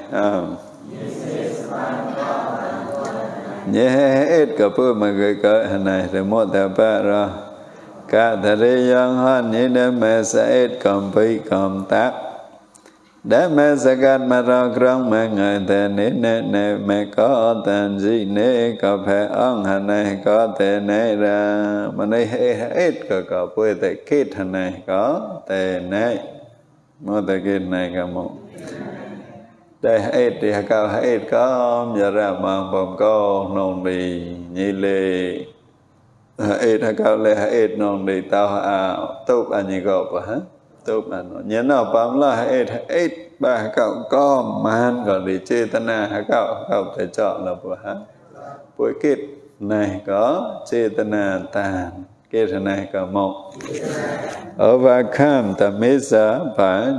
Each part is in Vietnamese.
nhớ hết cả bữa mà người cỡ này thì một tập ra cả thời gian hơn như để mẹ sẽ hết cầm bị cầm tác để mẹ sẽ gạt mà ra grong mẹ người ta nè mẹ có tên gì nè có phải ông này có tên này ra mà này hết cả bữa thì kết này có tên này một cái kết này cả một đây hết thì cao hết có giờ ra mà bom có nông đi như lệ hết cao lệ hết nông đi tao tốt anh như gọi hả tốt anh nhớ nào bám là hết ba cậu có man còn đi chơi ta na cậu phải chọn là bữa hả buổi kết này có chơi ta na tàn kết này có một overcome the measure by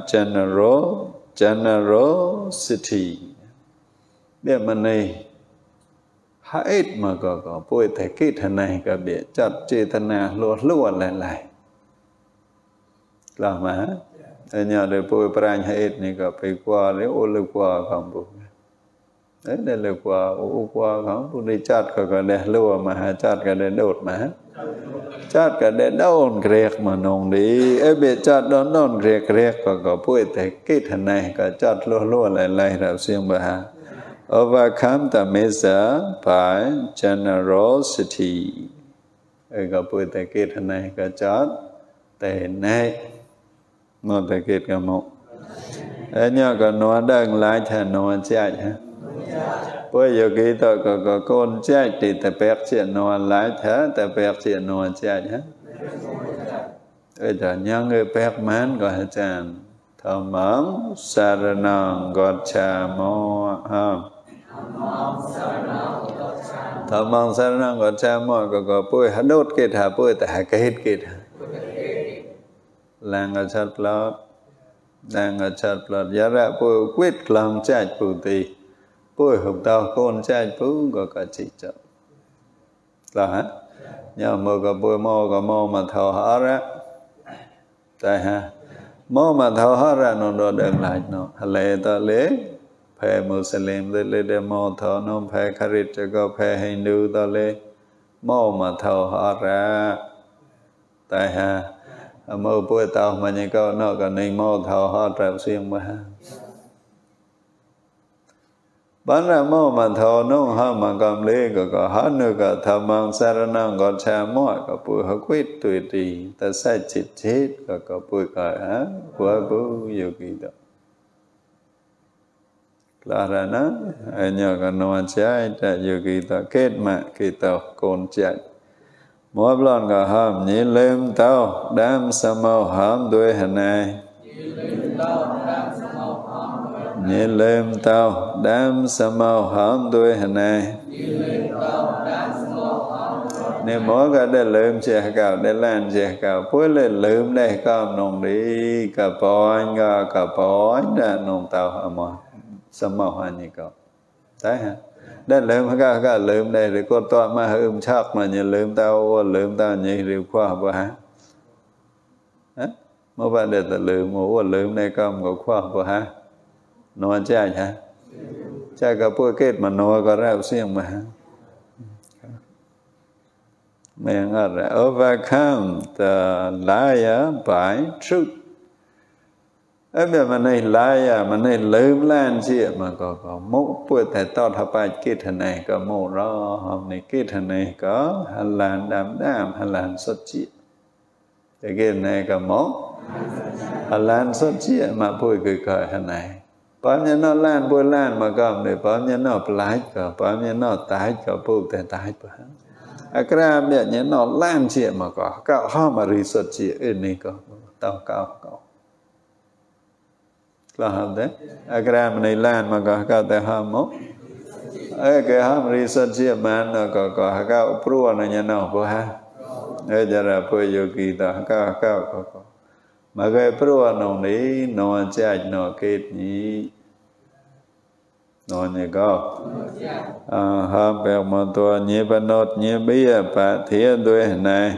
generosity biết mà này hết mà có bôi thể kết này cả biết chặt chơi ta na lúa lại là mà nhờ được bôi prang hết này có phải qua lấy ô lưu qua không bôi đấy đây là qua ô qua không bôi đi chặt có để lúa mà chặt cả để đột mà chặt cả để đôn grek mà nông đi ấy biết chặt đôn grek có bôi thể kết này có chặt lúa lại rồi xiên bà overcome the measure by generosity có bôi thể kết này có chặt tệ này một thể kết cả một ấy nhớ có nó đang lái thà nó chạy hả bây giờ khi tôi có con chạy thì ta bẹt chuyện nó lái thế ta bẹt chuyện nó chạy hả bây giờ nhớ người bẹt mán gọi hết chàng thầm mong saranang gacchamo ha thầm mong saranang gacchamo có bôi hết đốt kết hả bôi ta kết lang ở chặt lót đang ở chặt lót giá ra bôi quyết lòng chạy bù tì bôi hụt tao con chạy bú có cả chỉ chậm là hả nhớ mơ có bôi mô mà thầu hóa ra tại ha mô mà thầu hóa ra nó đồ đơn lại nó lệ ta lễ phê Muslim ta lễ để mô thầu nó phê Kharit cho có phê Hindu ta lễ mô mà thầu hóa ra tại ha mơ bôi tao mà như câu nó còn nên mô thầu hóa trạp xuyên mà bán ra mô mà thầu nó hóa mà cầm lý có hóa nữa có thầm mang saranang có cha môi có bùi hóa quyết tùy trì ta sai chết có bùi có hả của bố yêu kỳ đó là ra nó nhờ có nó trái ta yêu kỳ đó kết mà kỳ tao con chạy mỗi lần có hòm nhị lêm tao đám sa mâu hòm đuôi hình này nhị lêm tao đám sa mâu hòm đuôi hình này nếu mỗi cái để lêm chè cào để lan chè cào cuối lên lêm đây có nồng đi cả bói đã nồng tao hả mà sa mâu hả nhị cậu đấy hả đây lượm cái lượm đây thì có toa mà hương chắc mà như lượm tao như điều khoa học hả mỗi bạn để ta lượm đây có khoa học hả nó chạy hả chạy cả bôi kết mà nó có rau xiên mà mình ở overcome the liar by truth ấy bây mà này lại mà này lượm lan gì mà có một buổi thầy to thập bài kết hình này có một đó hôm nay kết hình này có hành lan đam hành lan xuất chi cái kết này có một hành lan xuất chi mà buổi cười hình này bao nhiêu nó lan buổi lan mà cầm để bao nhiêu nó lái có bao nhiêu nó tái có buổi thầy tái bữa akra bây giờ nó lan chi mà có cao ho mà research chi này có tao cao là hợp đấy agram này lan mà có thể hâm mốc ấy cái hâm research chia man nó có cao pro này nhà nào có ha ấy giờ là bây giờ kỳ ta cao mà cái pro nó này nó chạy nó kết nhỉ nó như có hâm bèo một tua nhỉ bên nốt nhỉ bia bà thiên đuôi này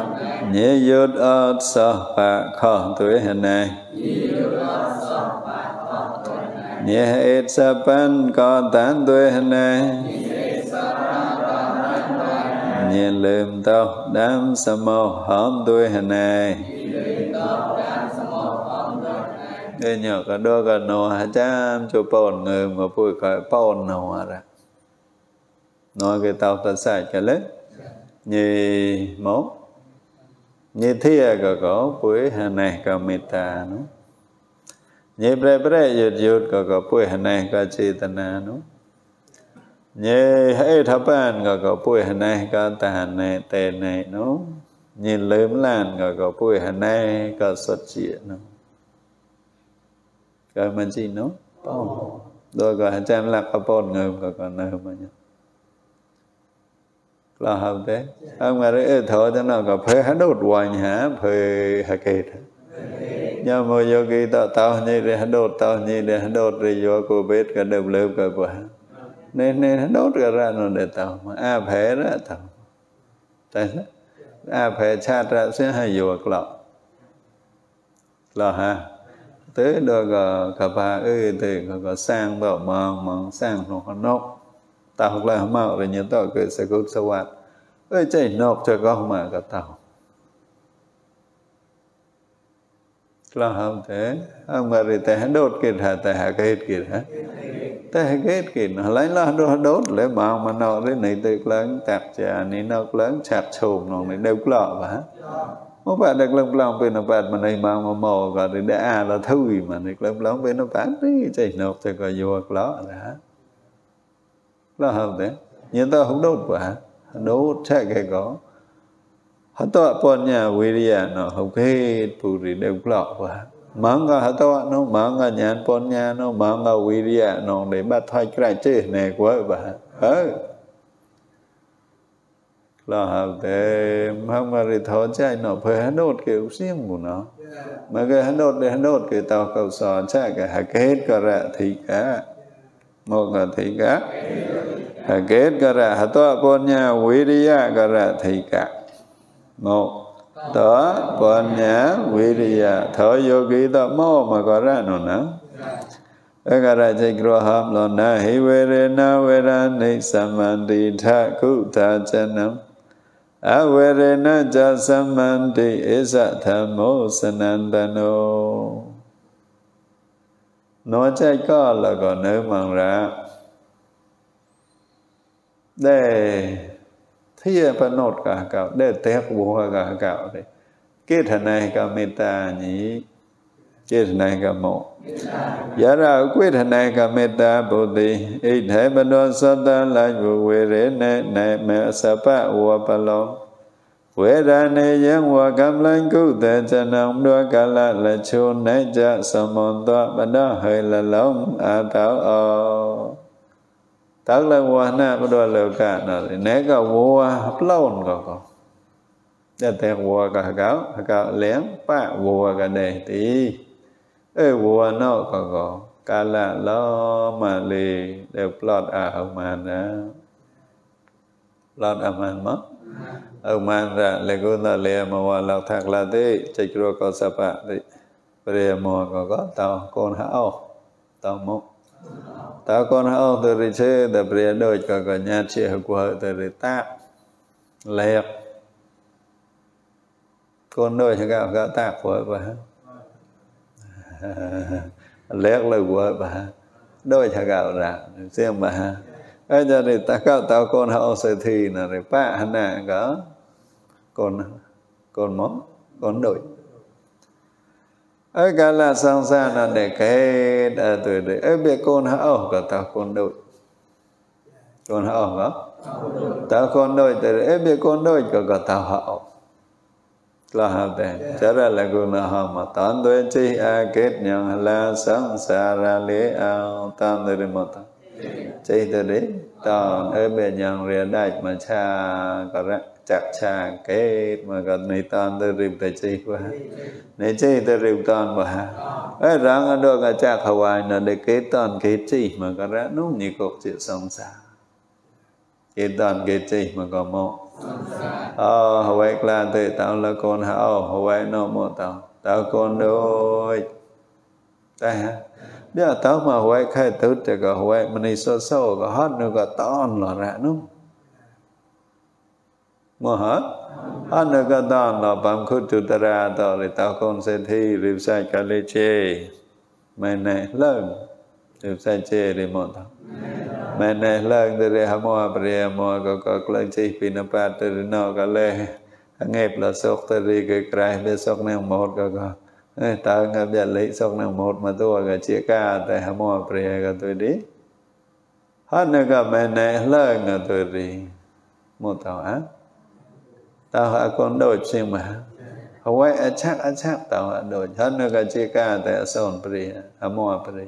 nhớ yod sa pa kho tuổi hình này nhẹ ít sa pan có tán tuổi này nhẹ lượm tao đám sa mô hóm tuổi này đây nhỏ cả đôi cả nô hả chám cho bồn người mà bùi khỏi bồn nô ra nói cái tao ta sai cả lấy nhì mốt nhì thia cả có bùi hà này cả mê ta nó nhì bre bre yut yut cả có bùi hà này cả chi ta na nó nhì hãy thập an cả có bùi hà này cả ta này tê này nó nhì lướm lan cả có bùi hà này cả xuất chuyện nó cái mình chỉ nó đôi có hành trang lạc ở bồn người có nơi mà nhá là hợp thế ông mà đấy thở cho nó có phải hắn đốt hoài hả phải hạ kệt nhưng mà vô khi tao như để hắn đốt tao như để hắn đốt rồi vô cô biết cả đêm lớp cả quả nên hắn đốt cả ra nó để tao mà phải đó tao tại sao phải chát ra sẽ hay vô lọ ha tới đó cả bà ơi thì có sang bảo mong sang nó có nốc tao học lại mạo rồi nhớ tao cười sẽ cút sâu quạt ơi chạy nộp cho con mà cả tao là không thế ông mà thì tại hắn đốt kìt hả tại hạ kết kìt hả tại hạ kết kìt nó lấy là đốt lấy bảo mà nó đấy này tự lớn tạp trà này nó lớn chạp chùm nó này đều lọ và một bạn được lông lòng bên nó bạn mà này mang mà mồ cả thì đã là thui mà được lông lòng bên nó bán đấy chạy nộp cho coi vô lọ đã là không thế nhưng tao không đốt quả đốt chạy cái có hắn tọa bọn nhà William nó không hết phụ thì đều lọ quả mang cả hắn tọa nó mang cả nhà bọn nhà nó mang cả William nó để bắt thoại cái chơi này quá bà là hợp thế không mà thì thọ chạy nó phải hắn đốt kiểu riêng của nó mà cái hắn đốt để hắn đốt cái tao cầu sò chạy cái hạt hết cả ra thì cả một là thì cả hạt kết cả ra hạt toa bọn nhà William cả ra thì cả một đó bọn nhà William thọ vô kỹ tao mô mà có ra nó nữa cả ra chạy kro hàm lo na hi verena verani samanti tha kuta chanam averena cha samanti isa thamo sanandano nói chạy có là còn nơi mang ra để thia pa nốt cả cạo để tép bùa cả cạo đấy kết thành này cả meta nhỉ kết thành này cả mộ giả ra quyết thành này cả meta bồ đề ít thế bên đó sát ta lại vừa về đến này mẹ sa pa uo pa lo quê ra này giang hoa cam lãnh cứu thế cho nông đua cả là chôn nấy cha samon toa bên đó hơi là lông tao tao là hoa na bên đó lều cả nó nấy cả hoa plon có để theo hoa cả gạo lén pa hoa cả đây thì hoa nó có cả là lo mà lì đều plot man đó plot man mất man ra le guna le ma la thak la te chikro ko sapa te pre mo có tao con hao tao mo tao con hao te ri che de pre đôi có nhà che của te ri ta lẹp con đôi cho gạo ta của bà lẹp là của bà đôi cho gạo ra xem bà giờ thì tao con hao sẽ thì là rồi pa hắn nè có con mó con đội cả là sang xa là để cái từ để biết con hao cả tao con đội con hao có tao con đội từ biết con đội cả tao hao là hợp thế chả ra là con hao mà tán đôi chi kết nhận là sang xa ra lễ ao tam đời một chạy từ đấy tao bên nhà rìa đại mà cha có ra chặt cha cái mà còn này toàn từ rìm tới chạy qua này chạy từ rìm toàn mà rằng ở đâu cả cha Hawaii là để cái toàn cái chi mà có ra nó như cột chuyện sống xa cái toàn cái chi mà có một Hawaii là từ tao là con hao Hawaii nó một tao con đôi ta ha dia tao mà huệ khai tụt thì có huệ mình so có hết nữa có ton là ra nó mà hết hết nữa có ton là bằng khut tu ra tao thì tao con sẽ thi riu sai cả lê chê mày này lớn riu sai chê đi một thằng mày này lớn từ đây hâm mộ bria mò có lớn chi pin pa từ nó có lê nghẹp là sốc từ đi cái cái bên sốc này một có ta ngập giờ lấy sốc này một mà tôi cái chia ca tại hâm mộ bria cái tôi đi hết nữa cái mày này lớn cái tôi đi một tàu á tao hả con đổi xem mà không phải chắc tao hả đổi hết nữa cái chia ca tại son bria hâm mộ bria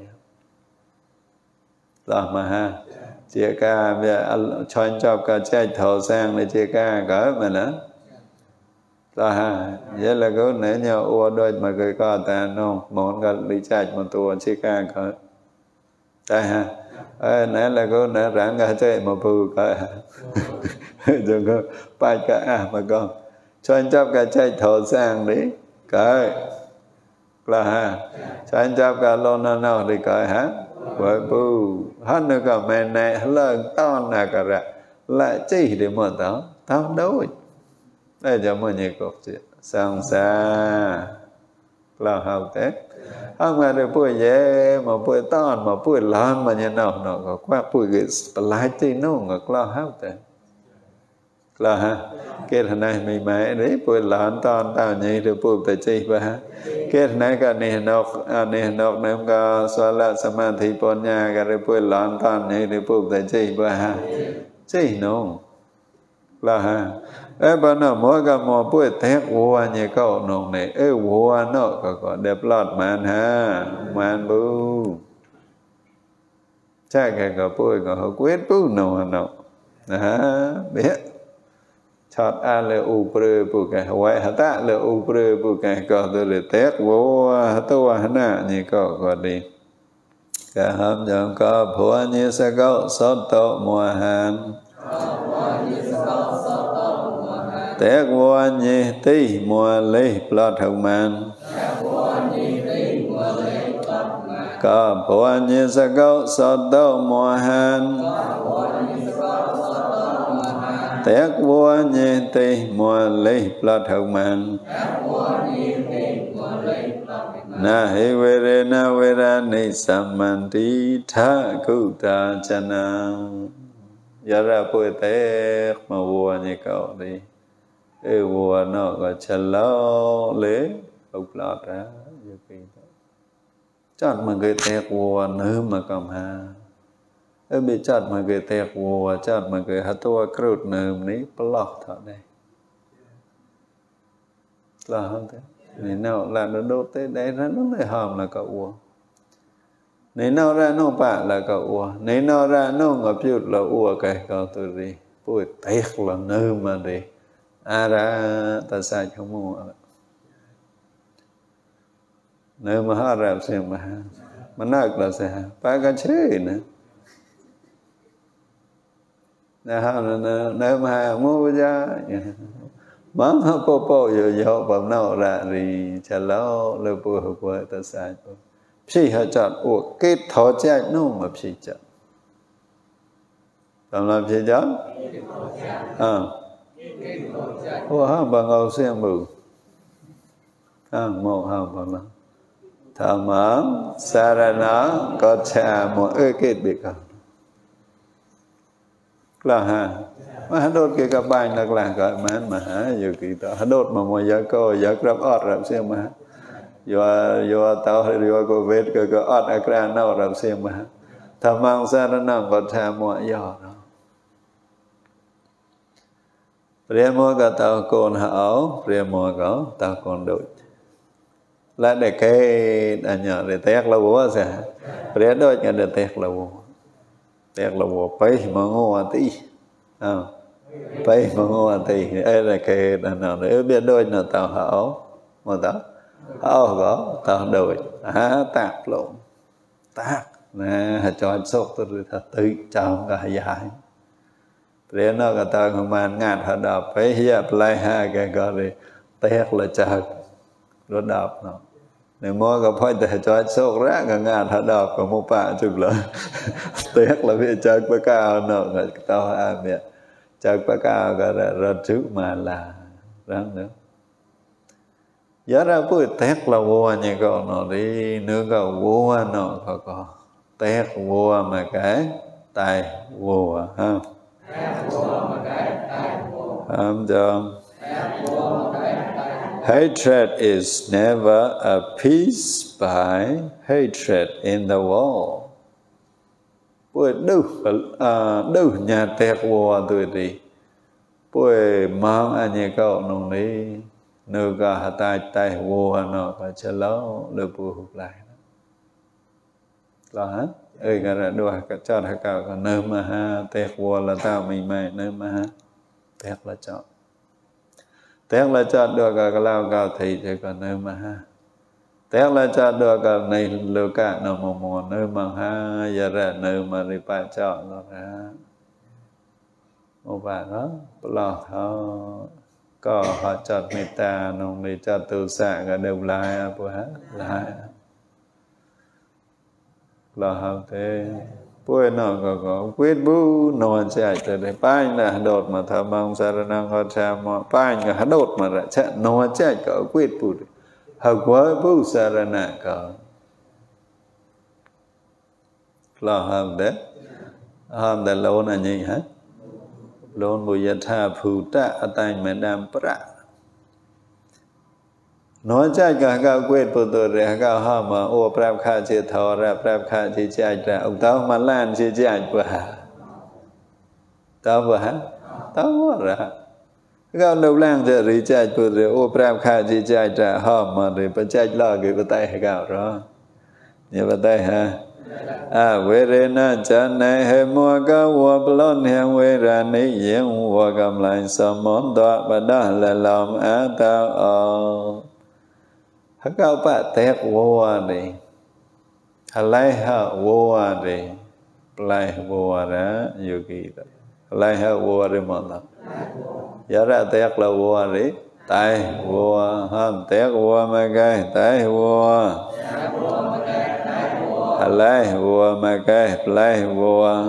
là mà ha chia ca về chọn cho cái trái thầu sang để chia ca cỡ mà nữa là ha vậy là có nãy nhau ua đôi mà cười co ta non một cái đi chạy một tua chia ca cỡ đây ha nãy là có nãy ráng cái chơi mà bù cỡ đừng có bài cả mà con chọn cho cái trái thầu sang đấy cỡ là ha chọn cho cái lon nào thì cỡ hả với bu hết nữa cả mẹ này lớn to là cả ra lại chỉ để mà tao đối đây cho mọi người có chuyện sang xa là học thế không mà được bùi dễ mà bùi to mà bùi lớn mà như nào nó có qua bùi cái lại thì nó ngược lo học thế là ha cái thằng này mình mẹ đấy bùi lớn to tao như được bùi tại chi ba cái này cái này nó nem cái soala samadhi ponya cái bùi lớn to như được bùi tại chi ba chi nó là ha bà nó mỗi cái mò bùi thét vua như cậu nông này vua nó có đẹp lọt màn ha màn bu chắc cái bùi có quyết bu nó biết chót a le u pre bu cái huệ hata le u pre bu cái có tôi để tét vua tôi na như cậu có đi cả hôm giờ có phua như sa câu sốt tổ mùa hàn tét vua như tí mùa lấy plot hồng man có phua như sa câu sốt tổ mùa hàn tét vua như tí mùa lấy plot hồng man na he vera ni samanti tha kuta chana yara bùi tét mà vua như cậu đi vua nó có chalo lễ ốc lọt ra chót mà cái tét vua nữa mà cầm ha bị chót mà cái tét vua chót mà cái hạt tua cột nữa ní plot thọ đây là không thế này nào là nó đốt tới đấy nó lại hòm là cậu vua này nào ra nó bạ là cậu vua này nào ra nó ngập chút là vua cái cậu tôi đi bùi tét là nữa mà đi ra ta sai không mua nếu mà họ làm xem mà nói là sẽ phải cái chế nữa nếu mà mua ra bấm họ po vô bấm nào ra thì chả lâu lâu bữa qua ta sai phi họ chọn kết thọ chạy nó mà phi chọn làm gì đó hoa bằng ngầu xem bự một bằng thầm ấm sarana có cha một kết biệt là ha mà đốt cái các bạn đặc là gọi mà hả giờ kỳ ta đốt mà mọi giờ coi giờ rập ọt rập xem mà giờ tao giờ có vết cái ọt akran nào rập xem mà thầm ấm sarana có cha mọi giờ Premo ka tao con hảo, premo có tao con đội. Là để cái anh nhớ để tét là bố sẽ, premo đội nhà để tét là bố, phải mà ngô tí, phải mà ngô tí, ấy là cái anh nhớ để biết đội là tao hảo, mà tao hảo có tao đội, tạc lộn, tạc, nè cho sốc tôi thật tự chào cả dài. Để nó cả ta không mang ngạt họ đọc phải hiệp lại hai cái gọi là tét là chợt nó đọc nó nếu mua gặp phải để cho sốt ra cả ngàn thà đọc có một bạn chụp là tiếc là bị chơi bạc cao nó người tao à mẹ chơi bạc cao cái ra trước mà là ráng nữa giá ra bữa tiếc là vua như cậu nó đi nữa cậu vua nó có tiếc vua mà cái tài vua ha hatred is never appeased by hatred in the world. Bữa đâu nhà tiếc vua tôi đi bữa mang anh như cậu nông đi nơi cả tay vua nó phải chờ lâu được bùa hụt lại là hết ơi cái là đua cái cho thằng cậu còn nơi mà ha tiếc vua là tao mình mày nơi mà ha tiếc là chọn tiếc là chọn được cái lao cao thì còn nơi mà ha tiếc là chọn được cái này lừa cả nó mò nơi mà ha giờ ra nơi mà đi phải chọn nó ra một bạn đó lo thôi có họ chọn mê ta nông đi cho tu xạ cả đều lại bữa hát lại là hợp thế bữa nó có quyết bú nồi chạy từ đây bay là đột mà thầm mong sa ra năng họ cha mà bay là đột mà lại chạy nồi chạy có quyết bú hợp với bú sa ra nà có là hợp thế lâu là gì hết lôn bùi yết tha phù ta ở tay mẹ đam pra nói chạy cả cao quyết bùi tôi ra cao hoa mà ô prab kha chia thọ ra prab kha chia chạy ra ông tao mà lan chia chạy qua tao vừa tao ra cao lâu lang giờ đi chạy bùi rồi ô prab kha chia chạy ra hoa mà rồi phải chạy lo cái bùi tay cao đó như bùi tay ha Verena chane he mua ca vua plon he vera ni yen vua cầm lại sơ món đoạ và đó là lòng á tao cao bạ tét vua đi lấy ha vua đi lấy vua ra yogi lấy ha vua đi mà đó giá ra tét là vua đi tay vua ham tét vua mà cái tay vua lấy vua mà cái lấy vua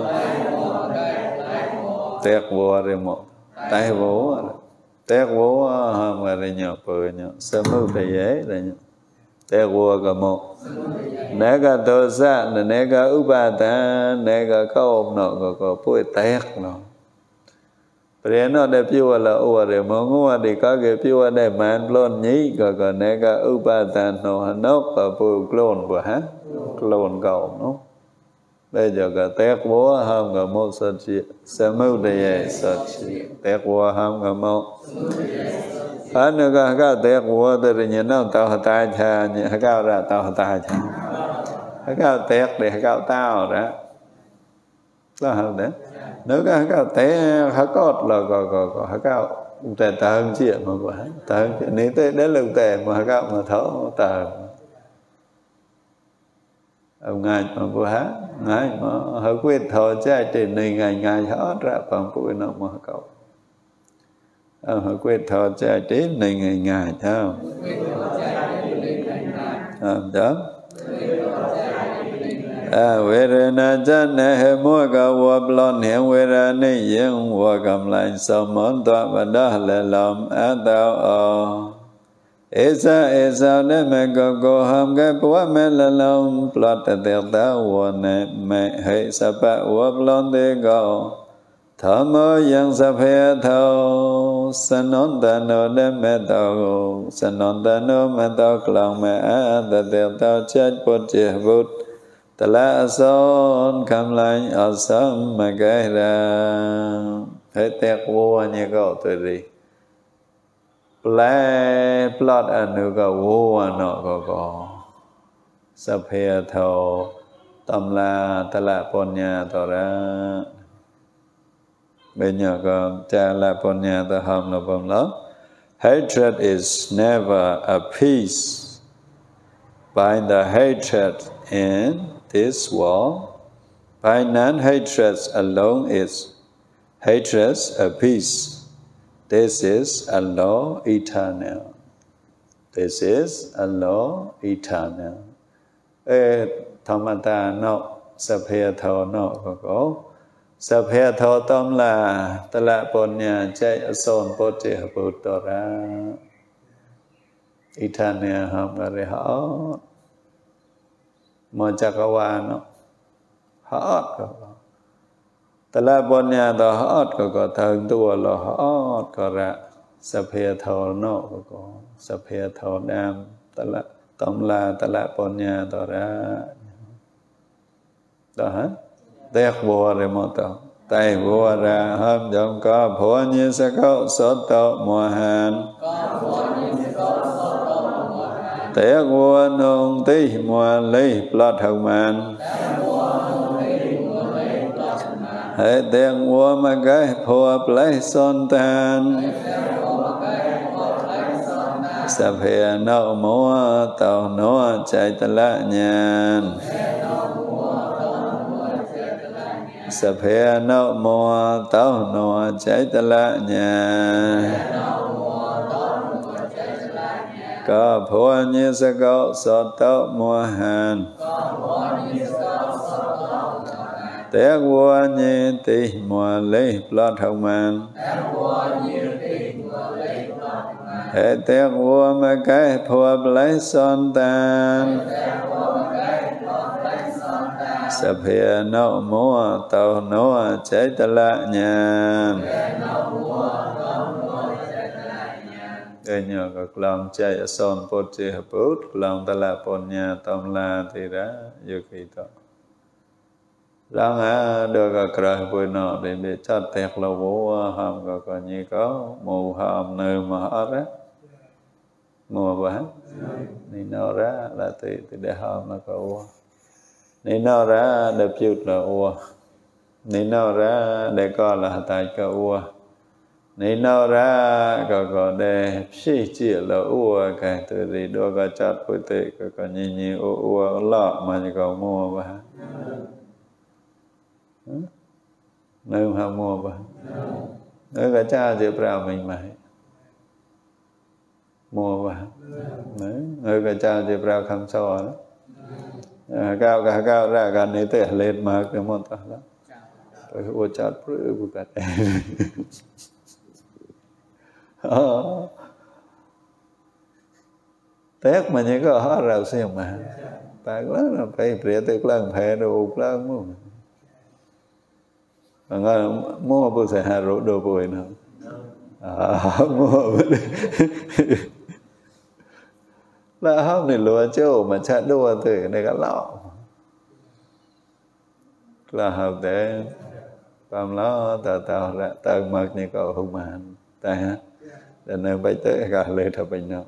tiếc vua rồi một tay vua tiếc vua mà rồi nhỏ bự nhỏ sớm mưu thì dễ rồi nhỏ tiếc vua cả một nếu cả tôi ra nếu cả upata nếu cả câu nó có bụi tiếc nó bởi nó đẹp vua là ua rồi mà ngua thì có cái vua đẹp mà anh lôn nhí còn nếu cả upata nó nốt và bụi clone của hát lồn cầu nó bây giờ cả tét vua không cả một sợi chỉ sẽ mưu để sợi chỉ tét vua không cả một anh nữa cả tét vua từ nhìn nó tao tai cha nhìn cao ra tao tai cha cao tét để cao tao đó đó không đấy nếu cao té cốt là có cao tè tờn chuyện mà quá tờn nếu tới đến lưng tè mà cao mà thấu tờn ông ngài mà bữa hát ngài mà hơi quyết thôi chạy trên này ngài hết ra bằng bụi nó mà cậu hơi quyết thôi chạy trên này ngài theo đó Verena chane he mua ca vua plon he vera ni yen vua cầm lại sơ món toa và đó là lòng á tao Esa ne me go ham cái búa me la long plot te ta wo ne me he sa pa wo plon de go thọ mơ yang sa phe thâu sanon ta no de me tao sanon ta no me tao klong me a te tao chết bút che bút ta la son cầm lại ở sớm mà cái ra hết tẹt vua như cậu tôi đi lấy plot anh có vua nó có sắp hè thầu tâm la ta la pon nhà tao ra bên nhà có cha la pon nhà ta hầm nó bom lắm hatred is never appeased by the hatred in this world by non-hatred alone is hatred appeased. This is a law eternal. This is a law eternal. Thamata no, Sabhya no go. Sabhya tom la tala ponya chay son poche haputora. Eternal ham gare ha. Machakawano hot go. Tala ponya the hot go thang tua lo hot go ra. Sabhya no go. Sabhya nam tala tom la tala ponya tora. Đó hả? Tét vua rồi một tàu tay vua ra hôm dòng có phổ như sa khâu sốt tàu mùa hàn tét vua nông tí mùa lý plot hồng màn hệ tét vua mà cái phùa plei son tan sạp hệ nâu múa tàu núa chạy tà lạ nhàn Sabhya no mo tao no cháy ta la nhà có phổ như sa câu sốt tao mùa hàn té vua như tì mùa lý plot hồng màn hệ té vua mà cái phùa lấy son tan Sabhya no mo tao no cháy ta la nhàn đây nhờ các lòng cháy son poche haput lòng ta la pon nhà tom la thì ra yêu kỳ to rằng được các trời vui nọ để bị chặt tẹt lâu vô hàm có như có mù hàm nơi mà hết á mùa bán nên nó ra là thì để hàm nó có nên nó ra đẹp chút là ua nên nó ra để coi là tại cái ua nên nó ra có để xí chỉ là ua cái từ gì đó có chặt với tệ có nhìn ua lọ mà chỉ có mua ba nơi mà mua ba nơi cái cha chỉ bảo mình mày mua ba nơi cái cha chỉ bảo khăm so đó cao raกันนี่เตะเล่นมากเดี๋ยวมันตาละไปอวดจัดเพื่อบุกัดเตะมันยังก็หาเราเสียมาแต่ก็ไปเปลี่ยนเตะกลางแพ้ดูกลางมั่วงั้นมั่วผู้เสียหายรู้ดูป่วยนะมั่วlà hôm này lúa châu mà cha đua từ này cái lọ là hợp để làm nó tao là tao mặc như cậu hùng màn tại hả để nên bay tới cả lệ thập bình nào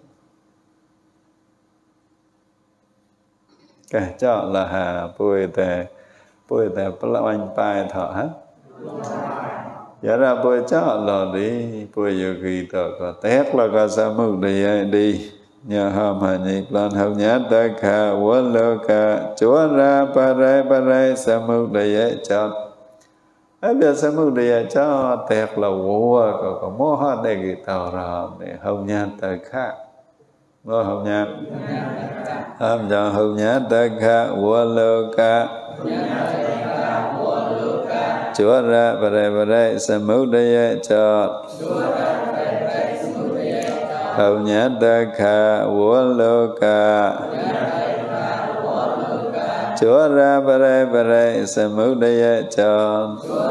cái cho là hà bùi tè là anh bài thọ hả giờ ra bùi cho là đi bùi giờ kỳ tao có tét là có sao mực đi nhà hàm hà nhị plan hậu nhát ta kha vốn lô ca chúa ra pa rai sa mục đầy cho ấy bây sa mục đầy cho tẹt là vua có mô hát đây cái tàu ra để hậu nhát ta kha mô hậu nhát hàm cho hậu nhát ta kha vốn lô ca chúa ra pa rai sa mục đầy cho hậu nhát ta kha vốn lô ca chúa ra pa rai sa mục đầy cho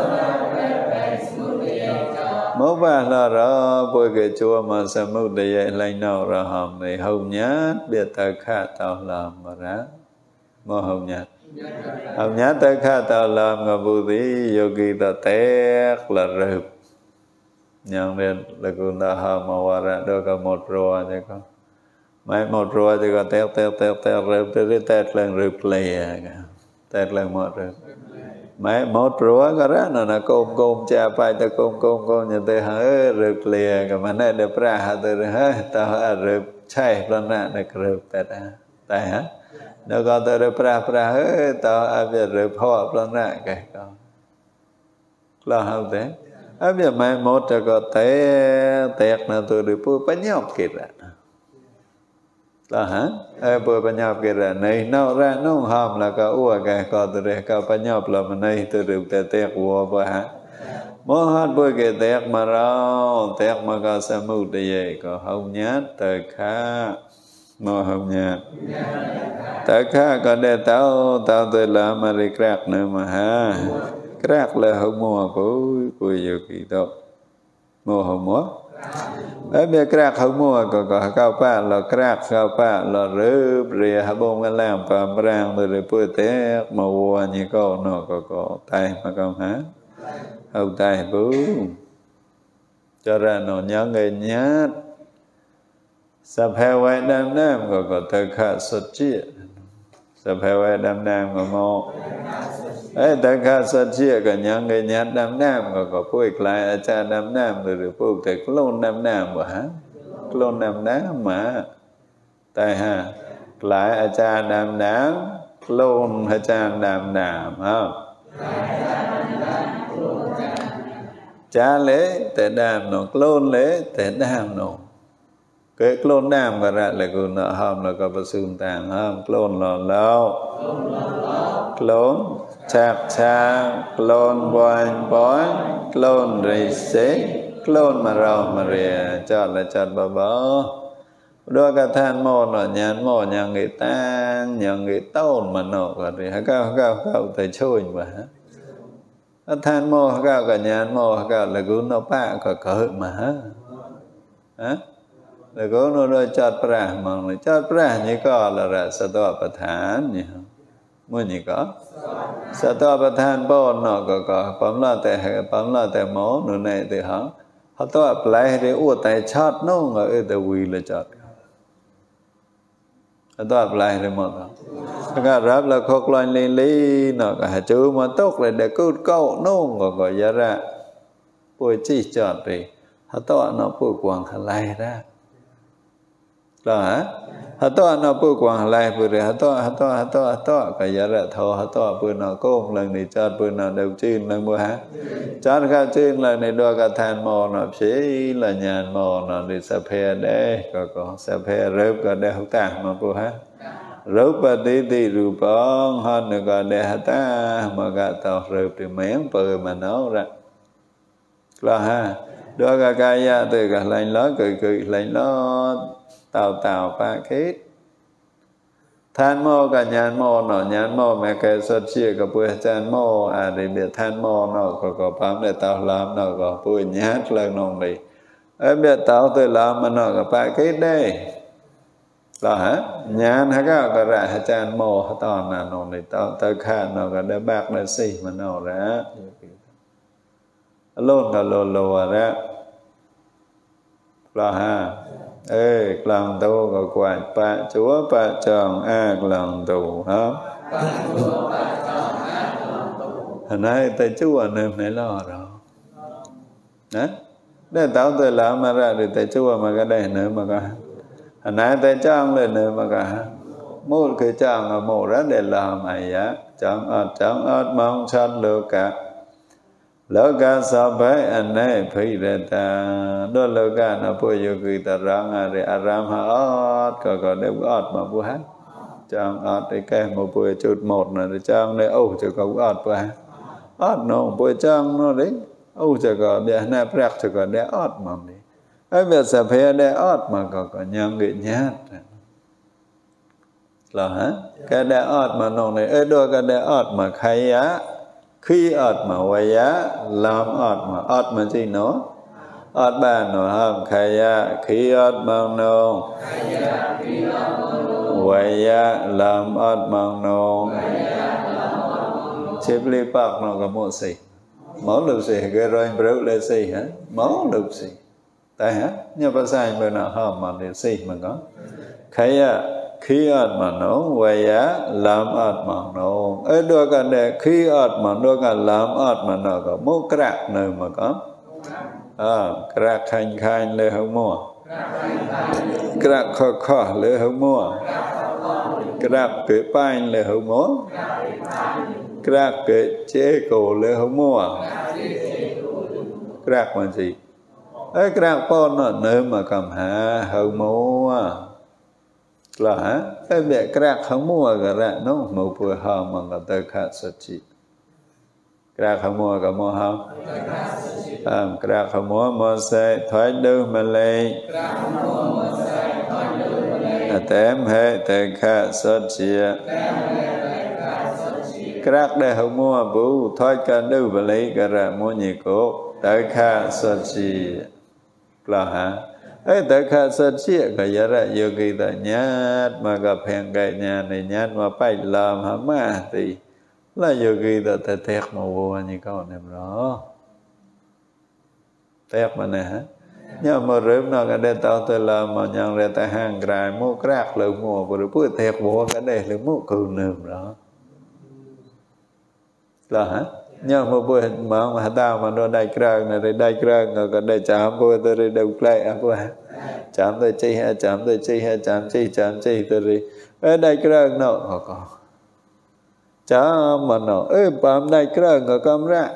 mốt ba là rõ bôi cái chùa mà sa mục đầy lên nào ra hòm này hậu nhát biết ta kha tao làm mà ra mô hậu nhát ta kha tao làm ngà bù tí yogi ta tét là rượp nhận đến là cũng đã hòm mà hòa ra đôi cả một rùa chứ không mấy một rùa thì có tét rượp tới tét lên rượp lìa tét lên một rượp mấy một rùa có ra nó là côm cha phải ta côm như thế hả rượp lìa cái mà này được ra hả từ hả tao hả rượp chay lần nè được rượp tét tại hả nó có từ rượp ra hả tao hả việc rượp họ lần nè cái con lo không thế bây mai một cho có tét nào từ được bữa bánh nhóc kịp ạ là hả bữa bên nhau kia là này nó ra nó hòm là có ua cái có từ đây có bên nhau là mình này từ được tè tè của bà hả mỗi hát bữa kia tè mà rau tè mà có sa mu đây có hồng nhát từ khá mò hồng nhát từ khá có để tao tôi làm mà đi crack nữa mà ha crack là hồng mò của nhiều kỳ đâu mò hồng mò ở bên crack hồng mò có cao pa là crack cao pa là rớp rìa hà bông cái làm phàm rang rồi bữa té màu như câu nó có tay mà không hả hậu tay bú cho ra nó nhớ người nhát sập heo quay đam đam có từ khả xuất chia sập heo quay đam đam có mò ấy từ khả xuất chia có nhớ người nhát đam đam có bụi lại cha đam đam rồi bụi từ clone đam đam mà hả clone đam đam mà tại ha lại cha đam đam clone cha đam đam không cha lễ te đam nó clone lễ te đam nó cái clone đam và ra là cũng nợ hòm là có xương tàng hòm clone lò lâu clone chạc cha clone boing boing clone rì xế clone mà rau mà rìa chọt là chọt bà bó đôi cả than mô nó nhàn mô nhà người ta nhà người tôn mà nó có rìa cao thầy chôi mà than mô cao cả nhàn mô cao là cũng nó bạ có cỡ mà hả là cũng nó đôi chọt pra mà nó chọt pra như có là ra sa toa bà thán như không muốn như có sa toa bà thán bố nó có bấm lo tại mố nữa này thì họ toa lại để ua tại chọt nó ở tại quỳ là chọt toa lại để một cái rap là khóc loanh lý nó cả chú mà tốt là để cút câu nó có giá ra bùi chi chọt thì họ toa nó bùi quảng lại ra đó hả hả toa nó bùi quảng lại bùi hả toa cái giá ra thô hả toa bùi nó có lần này chọt bùi nó đều chín lần bùi hả chọt cả chín lần này đua cả than mò nó chỉ là nhàn mò nó đi sập hè đấy có sập hè rớp cả đeo tàng mà bùi hả rớp bà tí rù bóng hơn nữa có đeo ta mà cả tàu rớp thì mén bùi mà nấu ra là ha đua cả cái giá từ cả lạnh ló cười lạnh ló tàu ba kết than mô cả nhàn mô nó nhàn mô mẹ cái xuất chia cả bùi chan mô để biết than mô nó có bám để tao làm nó có bùi nhát lần nông đi ở biết tao tôi làm mà nó có ba kết đây là hả nhàn hả có ra chan mô tao là nông đi tao khá nó có để bạc để xì mà nó ra luôn là lồ ra là ha ê lần tu có quạt bạ chúa bạ tròn lần tu hả hồi nay tay chúa nêm này lo rồi đấy để tao tôi làm mà ra thì tay chúa mà cái đây nữa mà cả hồi nay tay tròn lên nữa mà cả một cái tròn là một rất để làm mày á tròn ớt mong sát lừa cả lỡ cả sao phải anh này phải để ta đôi lỡ cả nó bôi vô người ta răng để aram ha ớt có đều ớt mà bôi hát chăng ớt để cái một bôi chút một là để chăng để âu cho có ớt bôi hát ớt nó bôi chăng nó đấy âu cho có để na prek cho có để ớt mà đi ấy bây giờ phải để ớt mà có nhang người nhát là hả cái để ớt mà nó này ấy đôi cái để ớt mà khay á khi ớt mà quay á làm ớt mà gì nó ớt bàn nó hầm khay á khi ớt bằng nó quay á làm ớt bằng nó chếp li bạc nó có một xì máu lục xì cái rồi bự lên xì hả máu lục xì tại hả nhưng mà sai bên nào hầm mà để xì mà có khay á khi ớt mà nó quay á làm ớt mà nó ấy đôi cả để khi ớt mà đôi cả làm ớt mà nó có một crack nơi mà có crack khanh lê hông mua crack khó lê hông mua crack cái pain lê hông mua crack cái chế cổ lê hông mua crack mà gì ấy crack con nó nơi mà cầm hạ hông mua là hả cái việc ra không mua cái ra nó một buổi hôm mà người ta khát sạch chị ra không mua cái mua không ra không mua sẽ thoái đưa mà lấy tém hệ tệ khát sạch chị ra đây không mua bố thoái cả đưa mà lấy cái ra mua nhị cố tệ khát sạch chị là hả tại khá sạch chia cái giá ra yogi ta nhát mà gặp hẹn cái nhà này nhát mà phải làm hả mà thì là yogi ta ta thét mà vô như câu này đó thét mà nè hả nhưng mà rớm nó cái đây tao tôi làm mà nhận ra ta hàng gài mua crack lượng mua rồi bữa thét vô cái đây lượng mua cừu nườm đó là hả nhưng mà bữa mà tao mà nó đầy crack này đầy crack rồi cái đây chạm vô tôi đi đâu lại qua chạm tới chi hay chạm tới chi hay chạm chi tới đi ở đây cái răng nó có chạm mà nó bám đây cái răng ở cầm ra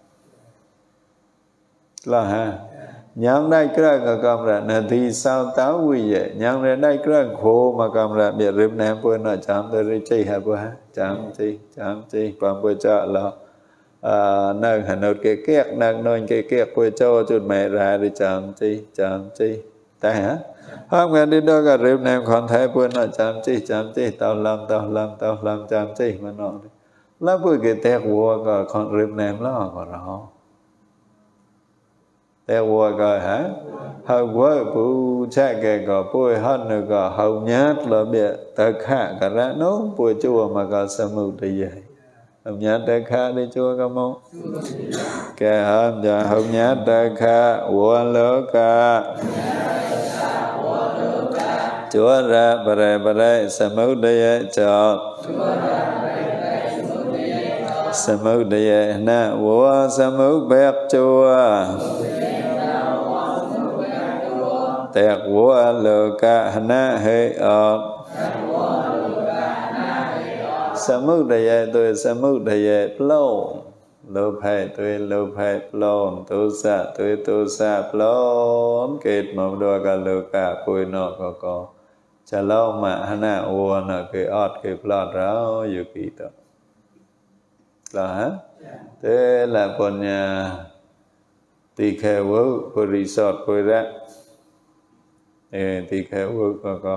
là ha nhang đây cái răng ở cầm ra nè thì sao táo quy vậy nhang ra đây cái răng khô mà cầm ra biệt rìm ném bữa nó chạm tới đi chi hay bữa chạm chi bám bữa chợ là nâng hà nội cái kiệt nâng nôi cái kiệt bữa cho chút mẹ ra đi chạm chi tại hả hôm ngày đi đâu cả rượu nem còn thấy bữa nó chạm chi tao làm chạm chi mà nó lá bữa cái tẹt vua còn con rượu nem nó còn rõ tẹt vua coi hả hơi quá bữa cha cái có bữa hơn nữa có hậu nhát là bịa ta khá cả ra nó bữa chùa mà có sơ mưu thì vậy hậu nhát ta khá đi chùa có mong cái hôm giờ hậu nhát ta khá vua lỡ cả chúa ra bà rê sa mưu đi cho sa mưu đi na vua sa mưu bẹt chúa tẹt vua lờ ca na hệ sa mưu đi tôi sa mưu đi plo lô phê plo tu sa plo kết một đôi cả lờ ca bùi nọ có chả lâu mà hana ua nọ cái ọt cái plot ráoอยู่kỳ đó là hả thế là còn nhà tỳ kheo vú của resort của ra tỳ kheo vú có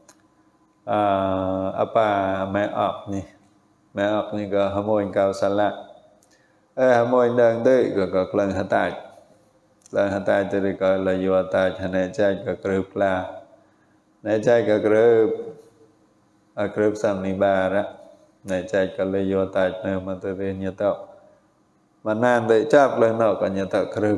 apa mẹ ọt ni có hamoi cao sala hamoi đang tới có lần hạ tài thì coi là vua tài cho nên chạy có group là này chạy cả group sam ni ba đó này chạy cả lấy vô tài nơi mà tôi về nhà tao mà nan để chắp lên nó có nhà tao group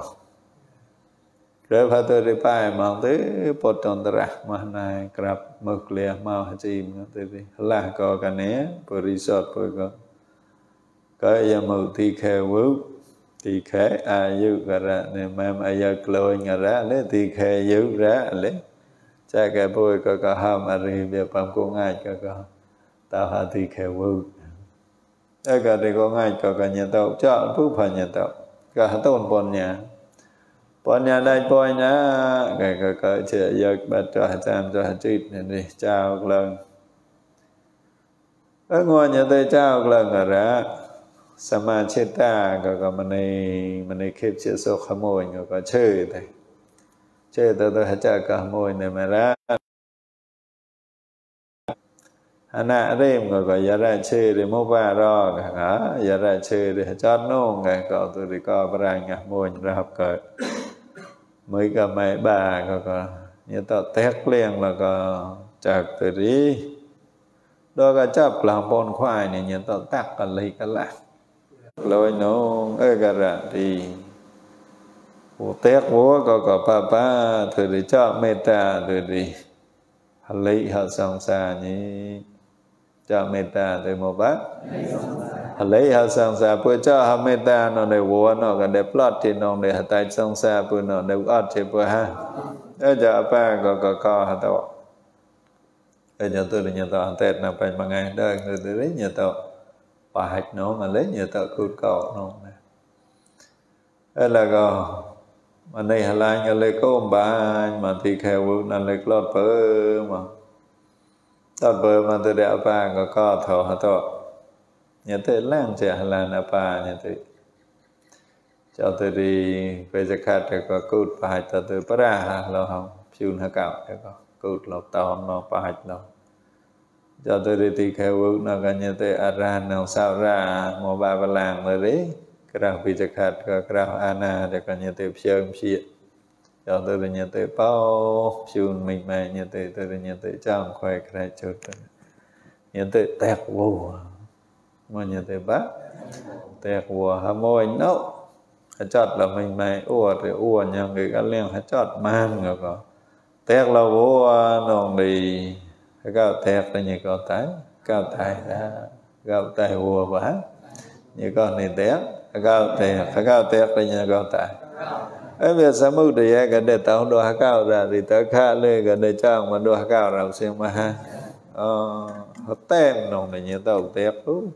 hả tôi đi bay mà tới bột tròn ra mà này grab mực lìa mau hay gì mà tôi đi là có cái này bờ resort bờ có giờ mực thì kheo vú thì khé dư cả ra nên mà giờ lôi ngà ra lấy thì khé dư ra lấy cha cái bôi có ham ari việc bằng cô ngay có tao hà thì kheo vư cái thì có ngay có cả nhà tao chọn phúc phải nhà tao cả tôn bọn nhà đây bôi nhá cái chuyện giờ bắt cho chăm cho chít này đi chào lần ở ngoài nhà tôi chào lần ở ra Samachita có mình khiếp chia số khám môi có chơi tôi hãy chờ cả môi này mà ra hana rem có giá ra chơi để mua ba ro cả giá ra chơi để cho nó ngày có tôi đi có bà ngà môi ra học cỡ mới cả mấy bà có như tao tét liền là có chạc từ đi đó có chấp làm bồn khoai này như tao tắc cả lấy cả lạc lôi nó cái ra thì tét bố có papa từ đi cho meta từ đi lấy họ xong xa nhỉ cho meta từ một bác lấy họ xong xa bữa cho họ meta nó để vua nó còn để plot thì nó để họ tay xong xa bữa nó để ọt thì bữa ha ở giờ ba có hả tao ở giờ tôi đi nhà tao tết nào phải mà ngày đó tôi lấy nhà tao bà hạch nó mà lấy nhà tao cút cầu nó này là có mà này hà lan cái lấy có ông bà mà thì kheo vượt là lấy lót phở mà ta bờ mà từ đại pa có thọ hả thọ nhớ tới lang chả là na pa nhớ tới cho tới đi về giấc khát có cút phải cho tới para lo không chịu hả cạo có cút lo tao nó phải lo cho tới đi thì khéo bước nó cái nhớ tới ara nào sao ra một ba ba làng rồi đấy cái nào về giấc khát cái nào ana để có nhớ tới chơi chuyện cho tới đi nhớ tới bao chịu mình mày nhớ tới nhớ tới trong khoe cái chút nhớ tới tẹt vô mà nhớ tới bác tẹt vô hả môi nấu chót là mình mày ua thì ua nhau người cái liên hả chót man rồi có tẹt là vô nòng đi cái cao tẹt là như cao tài ra cao tài ua bá như con này tẹt cao tẹt là như cao tài ấy bây giờ mưu thì cái để tao đua cao ra thì tao khá lên cái để cho mà đua cao ra xem mà ha họ tên nòng này như tao tẹt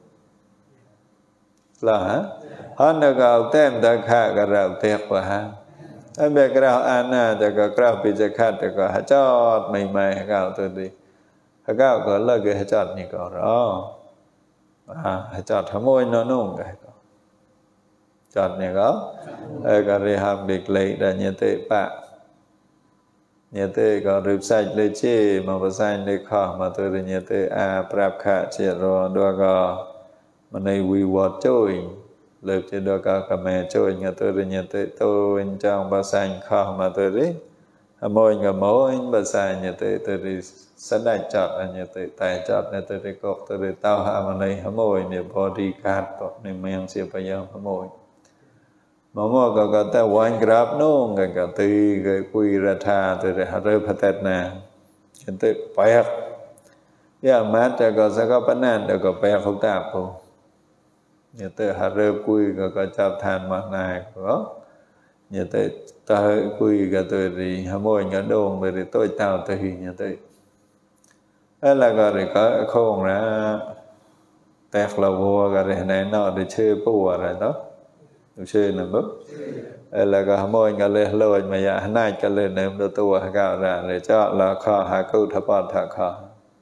là hả hắn đã gạo tem đã khá cái rau tẹt và ha ấy bây cái rau ana thì cái rau bị chết khát thì có hạt chót mày gạo từ đi hạt gạo có là cái hạt chót như có đó hạt chót hả môi nó nung cái chót như có cái này ham việc lấy là như thế bạ như thế có rượu sạch lấy chi mà bữa xanh lấy khó mà từ như thế prap khá chết rồi đua có mà này vi vật chơi lớp chế đua cả mẹ chơi nhà tôi rồi nhà tôi trong bao xanh khó mà tôi đấy môi ngờ môi bao xanh nhà tôi đi sẵn đại chọt là nhà tôi tài chọt nhà tôi đi cột tôi đi tao hạ mà này môi nhà body card này mang siêu bây giờ môi mà ngồi có ta quanh grab nung cái từ cái quy ra tha tôi để rơi phát tết nè hiện tại bẹt ya mát cho có sẽ có vấn nạn để có bẹt không tạp không như thế hạt rơi quy có chạp than mặt này có như thế ta quy cái tôi đi hả môi nhớ đồn rồi tôi tao tôi như thế ấy là cái có không ra tẹt là vua cái này nó để chơi bùa rồi đó chơi là bức ấy là cái môi cái lên lôi mà ya này cái lên em đồ tua gạo ra để cho là kho hạ cứu tháp bọt thạc kho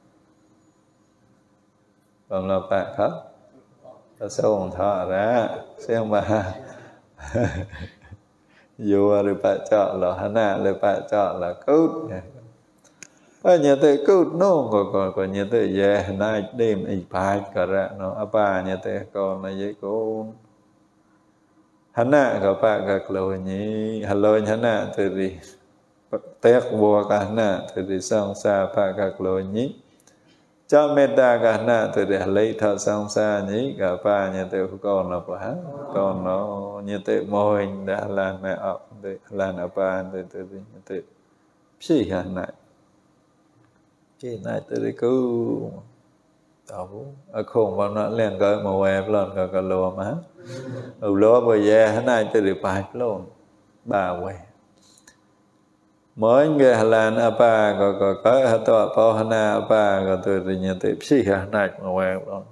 còn là bạn khác xong thọ ra xem mà vua rồi bạn chọn là hana rồi bạn chọn là cút ở nhà tôi cút nó còn nhà tôi về nay đêm ít bài cả ra nó apa nhà tôi còn là vậy cô hana cả bạn cả lôi nhỉ lôi hana từ đi tét vua cả hana từ đi sang xa bạn cả lôi nhỉ cho meta cả na từ để lấy thọ sang xa nhỉ cả ba nhà tôi con là quá con nó như thế môi đã là mẹ ọc để là nó ba từ như thế chỉ hẳn này chỉ này từ đi cứ tao ở không vào nó liền cái màu web lên cái lúa má lúa bây giờ hẳn này từ đi bài luôn ba quay mỗi người Lan apa có hạt tọa po hana apa có từ nhận từ psi hạt này mà quen đó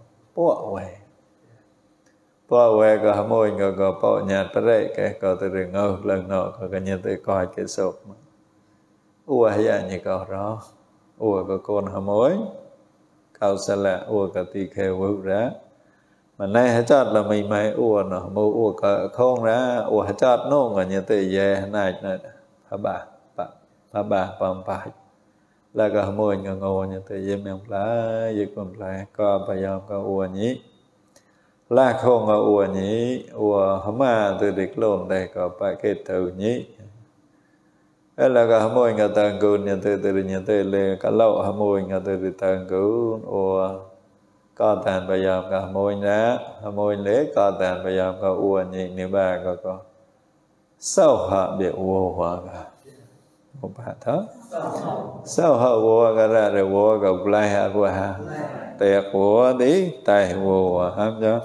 po quen có môi có po nhạt tới cái có từ ngâu lần nọ có cái nhận từ coi cái sụp hay là như có đó có con hả mối cao sa là có tì kheo vượt ra mà nay hạt chót là mình mày nó mua có không ra hạt chót nó có nhận từ về này hả bà là cái môi ngô như thế em lá gì còn lại có bây giờ có ua nhí là không có ua nhí ua mà từ địch lồn đây có bài kết từ nhí ấy là cái môi người ta cún như thế lên cái lậu môi người ta từ từ cún ua có tàn bây giờ cái môi nhá môi lế có tàn bây giờ có ua nhí nếu bà có sâu hạ bị ua hóa cả một bạn thớ sao họ vua cái ra rồi vua gặp lại hả vua ha tiệc vua đi tài vua ham cho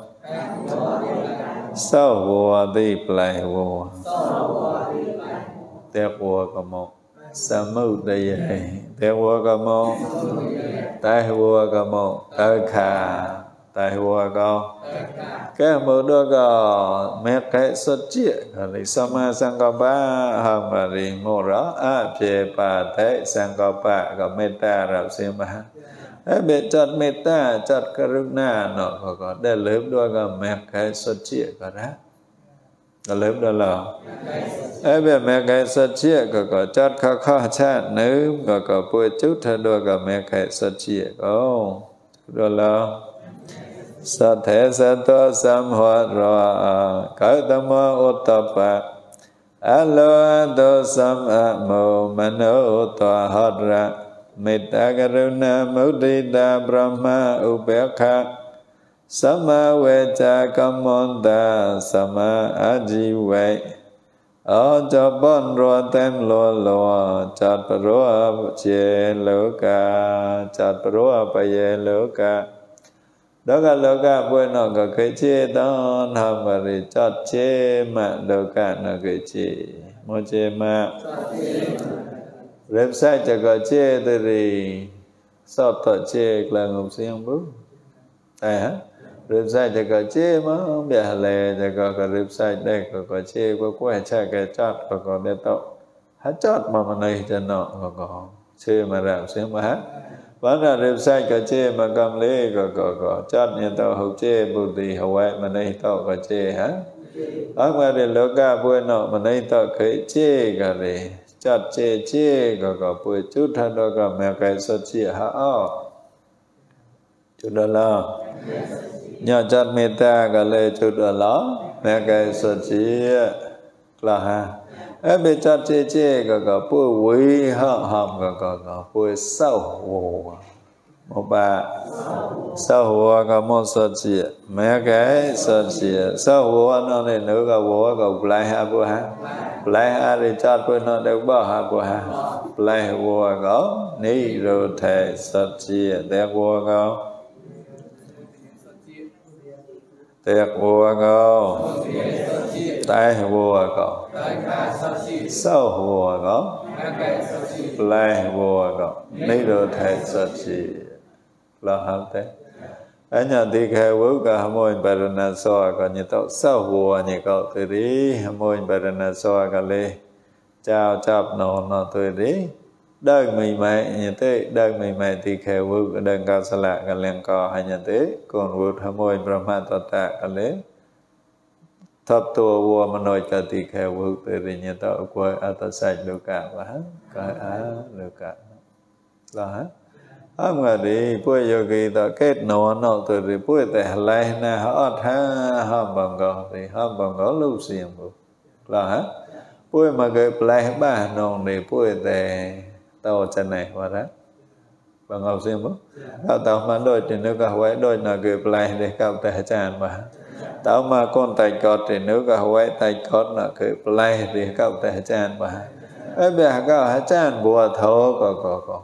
sao vua đi lại vua tiệc vua có một sa mưu đây tiệc vua có một tài vua có một khả tài vua có cái một đứa có mẹ cái xuất chia rồi sama sang có ba hầm rồi một đó chế bà thế sang có ba có meta rồi xem mà bị chặt mê ta chặt karuna nó có để lớn đua có mẹ cái xuất chia có đó là lớn đua là bị mẹ cái xuất chia có chặt khó khó cha nữ có bùi chút thôi đua có mẹ cái xuất chia có đua là sa thế sa to sam hoa ra cái tâm ô tập alo do sam mo mano to hot ra Metta karuna mudita brahma upekha Sama vecha kamonta sama ajive Ở cho bon ro tem lo lo Chát pro che lo ca Chát pro pa ye lo ca Đó cả lo ca bôi nó có cái chế đó Hàm bà rì chát chế mà lo ca nó cái chế Mô chế mà Rếp sai cho có chế từ rì Sao tỏ chế là ngục siêng bú Tại hả Rếp sai cho có chế mà không biết hà lệ cho có rếp sai đây có chế có quay cha cái chót có để tộ hát chót mà này cho nó có chế mà rạp siêng mà hát Vẫn là rếp sai có chế mà cầm lý có chót như tao hữu chế bù tì hậu quay mà này tao có chế hả Ở mà rì lỗ ca bùi nọ mà này tao khởi chế cả rì chặt chế có bùi chút thân đó có mẹ cái xuất chia hả chút đó là nhờ chặt mê ta có lệ chút đó là mẹ cái xuất chia là ha em bị chặt chế có bùi quý hầm có bùi sâu hồ một bà sâu hồ có một xuất chia mẹ cái xuất chia sâu hồ nó này nữa có lại ha bùi ha lại ha thì chặt bùi nó đều bỏ ha bùi ha lại hồ có ní rồi thể xuất chia đẹp hồ có Tiệc vua có Tai vua có Sâu vua có Lai vua có Ní đồ thầy xuất chi Lo hâm thế Ở nhà đi khai vũ cả hâm môi bà rần nà xoa Có như tao sâu vua như cậu tôi đi Hâm môi bà rần nà xoa cả lê Chào chạp nó tôi đi Đơn mì mẹ như thế Đơn mì mẹ thì khai vũ Đơn cao xa lạ cả liền co hay như thế Còn vũ hâm môi brahma tọa tạ cả lê Thập tùa vua mà nói cho thì khai vũ tôi đi như tao quay ở ta sạch lưu cả và cái lưu cả là hết Hâm ngờ đi bùi yogi ta kết nó tôi đi bùi tại lại nè họ hâm bằng gò thì hâm bằng gò lưu xiềng là hết bùi mà cái lại ba nông đi bùi tại tao chân này và đó bằng ngọc xiềng bố tao mà đôi thì nếu cả quay đôi là cái lại để cao tại tràn mà tao mà con tay cọt thì nếu cả quay tay cọt là cái lại để cao tại tràn mà ấy bây giờ cao tràn bùa thô có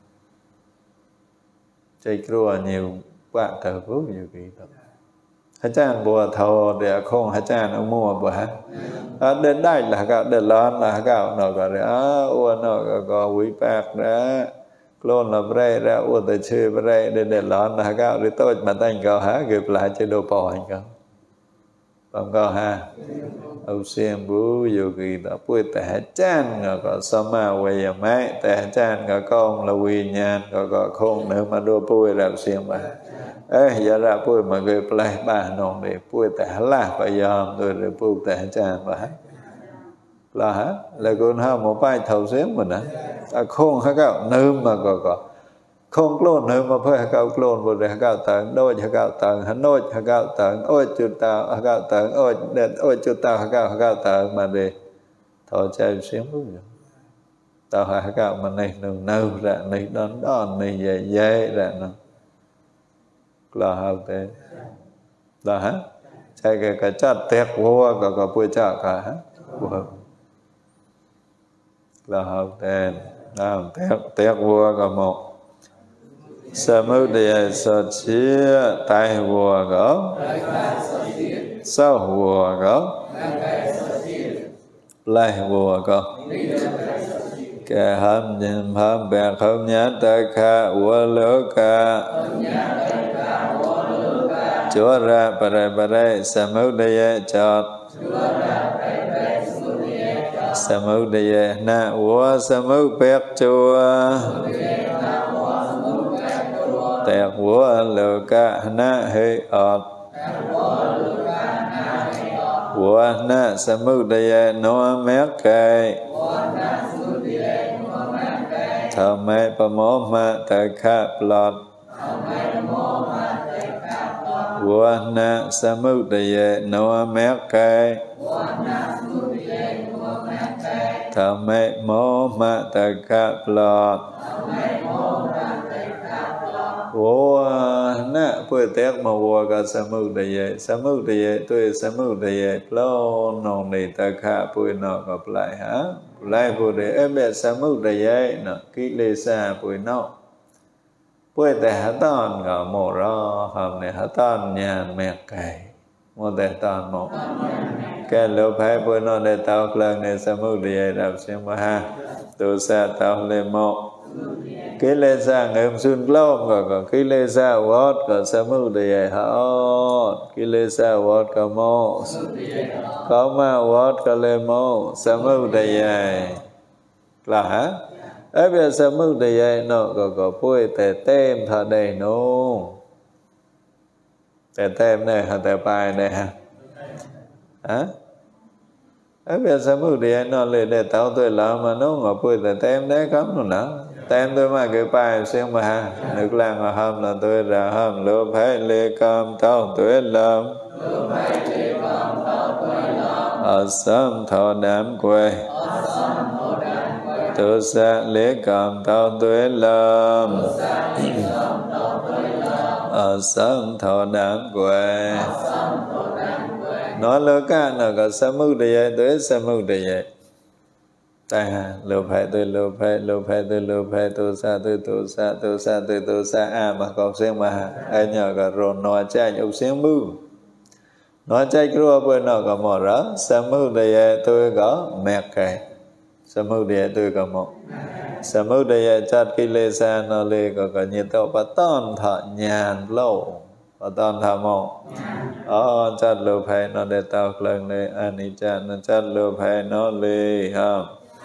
chạy cua nhiều bạn thờ phú nhiều kỳ tập Hãy chán bùa thầu để không hãy chán ông mua bùa đến đây là gạo đến lon là gạo nó có uôn nó có quý bạc ra clone là bray ra uôn tới chơi bray để lon là gạo để tôi mà thành gạo há gửi lại chế đồ bò hành không còn gạo ha ông xem bú dù kỳ đó bùi tẻ chán có sama về máy tẻ chán có con là quy nhàn có không nữa mà đua bùi ra xem mà giờ ra bùi mà gửi lại bà nông để bùi tẻ là bây giờ tôi để bùi tẻ chán mà là con ha một bài thầu xếp mình không hả gạo nữ mà có không clone nữa mà phải gạo clone vừa để gạo tận đôi gạo tận hắn đôi gạo tận ôi chú tao gạo tận ôi chú tao gạo tận mà để thôi chơi xém luôn tao hả gạo mà này nâu ra này đón này dễ ra nó là hao thế là hả chơi cái chặt tẹt vua có bùi chả cả là hao thế tẹt vua có một Samudaya Satchia Tai vua có Sao vua có Lai vua có Kẻ hâm nhìn hâm bè không nhá ta kha vua lỡ ca Chúa ra bà rê Samudaya chọt Samudaya na vua Samud bẹt chùa tẹt vua lừa ca na hệ ọt vua na samudaya no mét cây thờ mẹ bà mô ma tờ khá plọt vua na samudaya no mét cây thờ mẹ mô ma tờ khá plọt vua na bữa tết mà vua cả samudaya tôi samudaya plo non đi ta khá bữa nọ gặp lại hả lại bữa để em bé samudaya nọ kỹ lê sa bữa nọ bữa tết hả tan cả mồ ro hôm nay hả tan nhà mẹ cày mồ tết tan mồ cái lô phải bữa nọ để tao lần này samudaya đạp xem mà ha tu sa tao lên mộ cái lê sa ngầm xuân lông còn cái lê sa vót còn samudaya hốt cái lê sa vót còn mô có ma vót còn lê mô samudaya là hả ấy bây giờ samudaya nó còn bôi tè tem thọ đầy nô tè tem này hả tè bài này hả hả ấy bây giờ samudaya nó lên để tao tôi làm mà nó ngọc bôi tè tem đấy cấm rồi nè tem tôi mà cái bài xem mà ha nước làng mà hôm là tôi ra hôm lô phải lê cam tao tôi làm ở sớm thọ đám quê tôi sẽ lê cam tao tôi làm ở sớm thọ đám quê nói lơ ca nào có samudaya tôi samudaya ta lô phải tôi lô phải lô phải tôi lô phải tu sa tôi tu sa tu sa tôi tu sa a mà còn xem mà ai nhờ cả rồi nói chạy nhục xem mưu nói chạy rùa bên nào có một đó samudaya tôi có mẹ cái samudaya tôi có một samudaya chặt cái lê sa nó lê có nhiệt độ và ton thọ nhàn lâu và ton thọ một chặt lô phải nó để tao lần này anicca nó chặt lô phải nó lê ha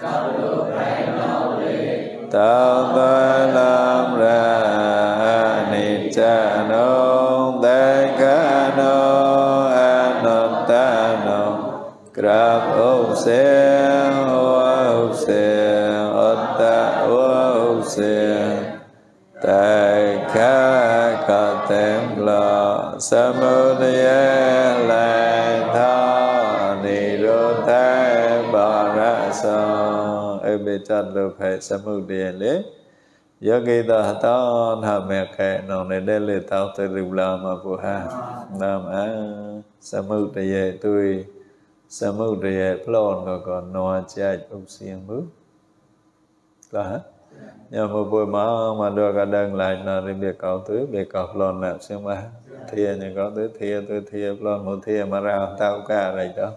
tao tôi làm ra anicca no dukkha no anatta no grab upsen otta upsen tại khá cả tem lo samudaya lại tho ni rô thái bà ra so bê chát lô phải samudaya lê yogi ta ton ha mẹ kẹ nong này đê lê tao tới rưu la mà phụ ha nam á samudaya tôi samudaya plon còn noa chạy ốc xiên bước là hả nhưng mà buổi mà đưa cả đơn lại là đi biệt cầu tứ biệt cầu plon làm xem mà thia như có tứ thia tôi thia plon một thia mà ra tao cả này đó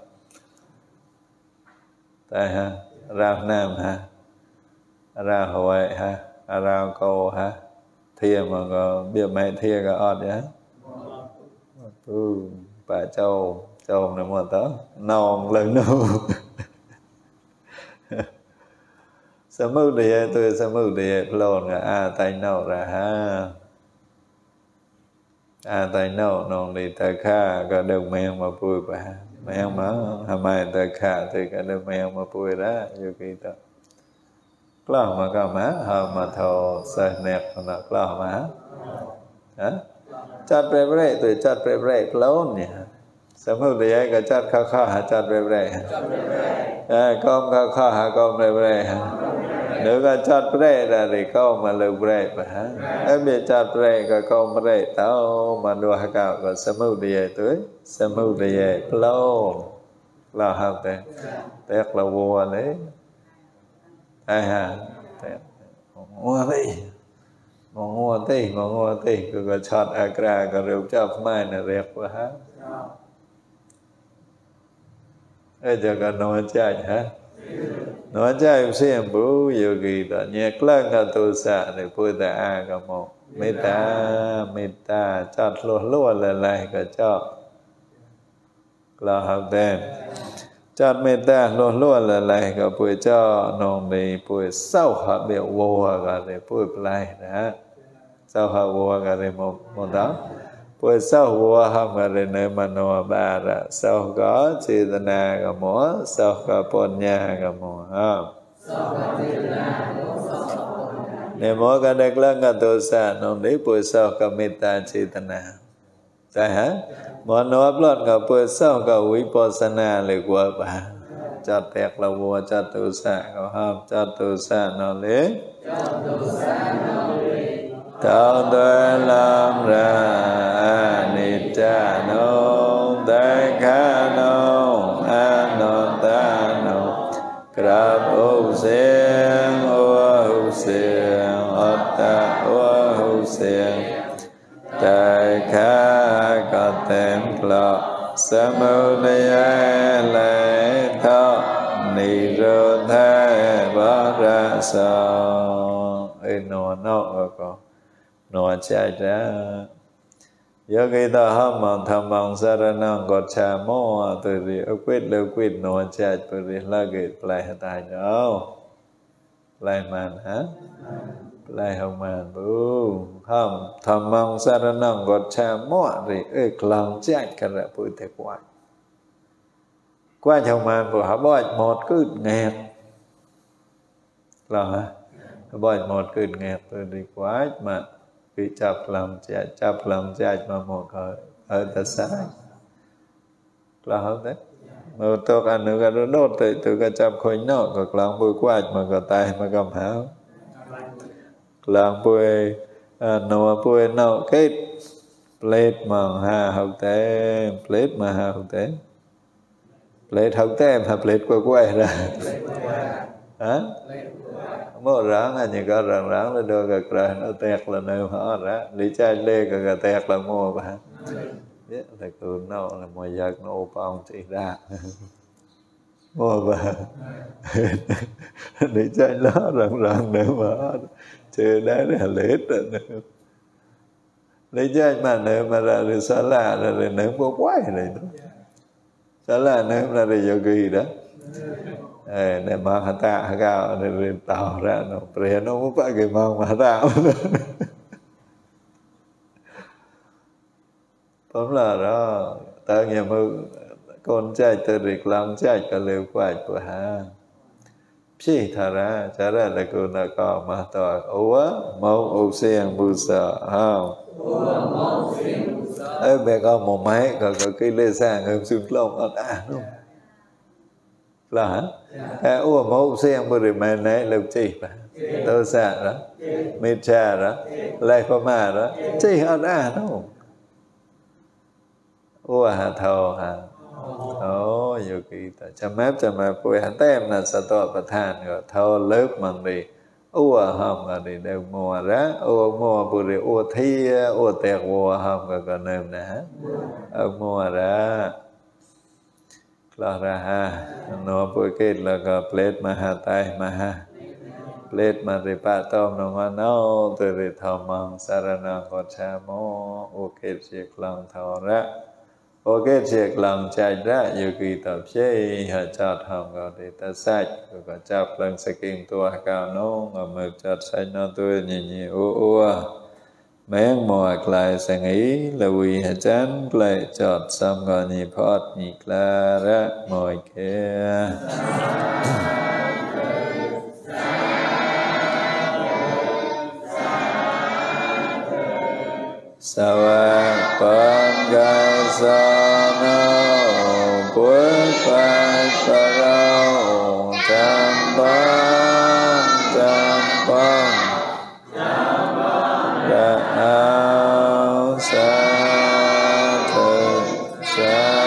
tại ha ra nam ha ra hội ha ra câu ha thia mà có biết mẹ thia cả ọt vậy bà châu này mà tớ non lần đâu samudaya tôi samudaya plon a tay nâu ra ha a tay nâu non đi ta kha cả đường men mà bùi bà men mà hamai ta kha thì cả đường men mà bùi ra vô kỳ ta klau mà cả má mà thầu sa nẹt là klau mà hả chặt bề tôi chặt bề plon nhỉ samudaya cả chặt kha chặt bề con kha con bề nếu có chặt bể là thì con mà lưu bể mà em biết chặt bể có con bể tao mà đua cao có samudaya tới samudaya plon là học thế tết là vua đấy ai ha ngô tí có chặt agra có rượu chắp mai là đẹp quá ha ấy giờ có nói chạy hả nói chạy xem bố yogi ta nhạc lần cả tu sa để bố ta a cả một metta chặt luôn lại cả cho là học tên chặt metta luôn lại cả bố cho nông đi bố sau hợp biểu vô cả để bố lại đó sao ha vua cái này một đó bữa sau vua ham cái này nơi mà nó bà ra sao có chỉ na cái mỏ sao có pon nhà cái mỏ ha nếu mỗi cái đẹp lăng cái tu sa nó đi bữa sau cái metta chỉ naใช่ฮะมโนปลอดกับเปิดเศร้ากับวิปัสสนาเลยกว่าป่ะจัดแตกละวัวจัดตุสะเขาห้ามจัดตุสะนอเลยตาวตัวลำรานิจจานุแต่ขานุอนันตานุกราบอุเสียงอุเสียงอัตตาอุเสียงแต่ข้าก็เต็มกลอสมุทัยเลยทอนิโรธาบราสะไอ้หนอนอกก็หนอใจจ้าโยกิตาหัมมังธรรมังสารนังกัจฉาโมตุริอควิดเลควิดหนอใจปุริละเกิดปลายตายเนาะปลายมันฮะlại hồng màn bố hồng thầm mong sa ra nong gọt cha mọ rồi lòng chạy cả ra bụi thế qua hồng màn bố hả bói một cứ nghẹt là hả bói một cứ nghẹt rồi đi quá mà bị chập lòng chạy mà một ở ta sai là không đấy mà tôi ăn nữa cái đốt thì tôi cái chập khối nọ cái lòng bụi quá mà cái tay mà cầm háo lòng bùi nọ bùi nọ kết plate mà hà học tế plate mà hà học tế plate học tế mà plate qua quay ra hả một ráng là như có ráng là đưa gật ra nó tẹt là nơi họ ra lý trai lê gật tẹt là mua bà biết là cứ nọ là mọi giặc nó ốp ông chỉ ra mua bà lý trai đó ráng nữa mà chưa đấy là lết rồi lấy chơi mà nếu mà ra rồi xả là rồi nếu có quái này đó xả là nếu là rồi yogi đó để mà hạt tạ hạt gạo rồi tàu ra nó bể nó không phải cái mong mà tạo tóm là đó ta nghe mơ con trai từ việc làm trai cả liều quái của haพี่ธาระจาระละกุณะก็มาต่อโอวะมองอุเสียงบุษะอ้าวเบก็มองไม้ก็cái lê sang ngâm xương lông ở đúng là hảโอวะมองอุเสียงบริมาณไหนลูกจีป่ะโตสะđóมิจฉาđóไล่พม่าđóจีở đúngโอวะหาทอหาโยกีแต่จะแม้ป่วยหันเต็มน่ะสตอประทานก็เท่าเลิกมันดีอ้วหอมก็ดีเดิมมัวระอ้วมัวปุริอ้วเทียอ้วแตกวัวหอมก็เนิมนะฮะมัวระกลาระฮะโนปุยเกตแล้วก็เปลดมหาไตมหาเปลดมาริปะต้อมนงโนตุริธรรมังสารนังกัจฉาโมโอเกตเสียกลังทอระโอเคเช็คหลังใจได้อยู่กี่ต่อเช่หาจัดทำก็ได้แต่ใส่ก็จับหลังสกิมตัวกาวน้องก็มือจัดใส่นอตัวนี่อ้วแมงหมอกลายสังอีละวีหาจันกลายจัดซ้ำก็นี่พอดนี่กลาระหมอยแก่สวัสดิ์ปัญญาสนาปุถปะปะเราจำบังระเอาสาธุสา